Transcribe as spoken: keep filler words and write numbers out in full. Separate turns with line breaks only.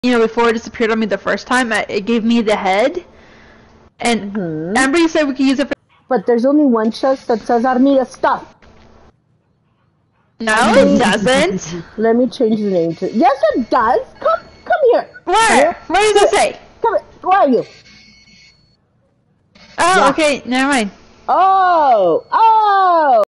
you know, before it disappeared on me the first time, I, it gave me the head. And
mm-hmm.
Amber said we could use it for...
But there's only one chest that says Midas Stuff.
No, it doesn't.
Let me change the name to... Yes, it does. Come, come here.
Where?
Come here.
Where does it say?
Come here. Where are you?
Oh,
yeah.
okay. Never mind.
Oh, oh.